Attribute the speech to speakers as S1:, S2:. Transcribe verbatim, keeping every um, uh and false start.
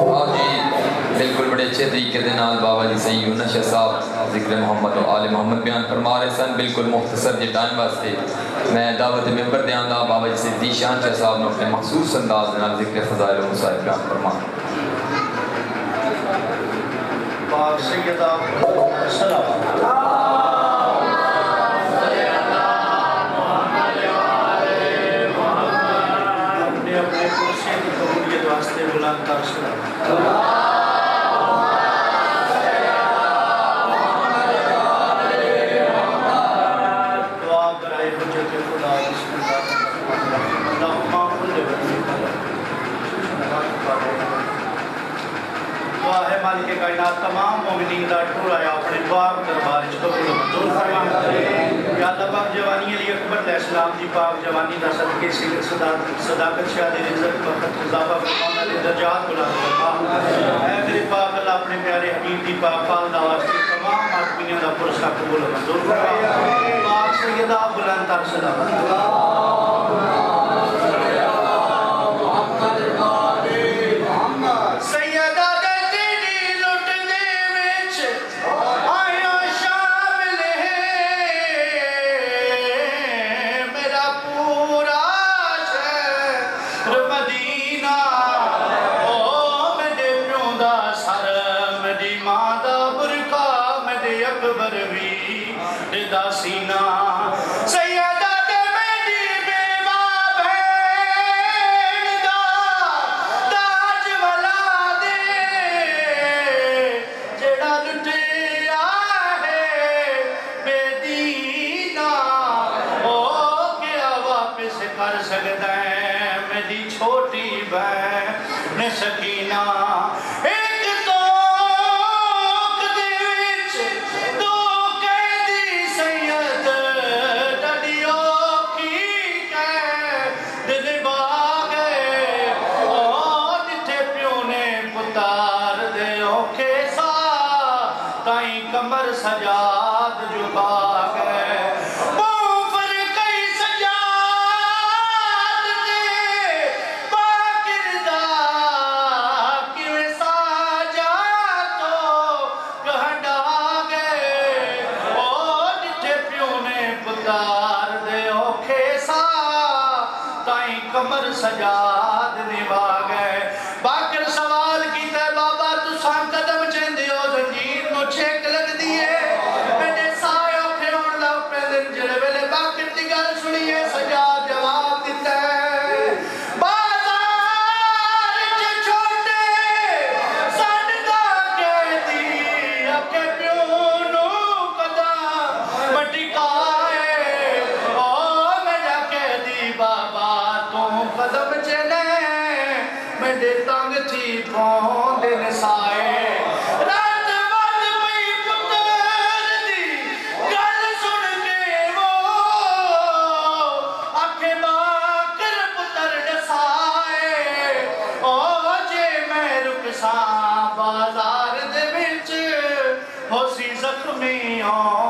S1: हाँ जी बिल्कुल बड़े अच्छे तरीके के नाल बाबा जी सही यूनुस शाह साहब जिक्र मोहम्मद और आले मोहम्मद बयान फरमा रहे सन। बिल्कुल मुख्तसर जे टाइम वास्ते मैं दावत मेंबर देंदा बाबा जी से दीशान शाह साहब ने अपने मखसूस अंदाज नाल जिक्र फज़ाइल और मसाइल बयान फरमा।
S2: पाक सैयदा सलावत अपने कुर्सी की कबूलियत वास्ते बुलंद कर सलावत। मालिक कायनात तमाम मोमिनीन दा टूरा अपने पाक दरबार च कबूल मंजूर फरमा। या अल्लाह पाक जवानी अली अकबर दा इस्लाम दी पाक जवानी दा सदके सिल सदाकत शादी इज्जत वक्त इजाफा फरमा दे दर्जात बुलंद फरमा। ऐ मेरे पाक अल्लाह अपने प्यारे हबीब दी पाक पाल दा वास्ते तमाम मातमीन दा पुरस्कार कबूल मंजूर फरमा। पाक सैयदा बुलंद तर सलावत। बाजार दे विच होसी जख्मी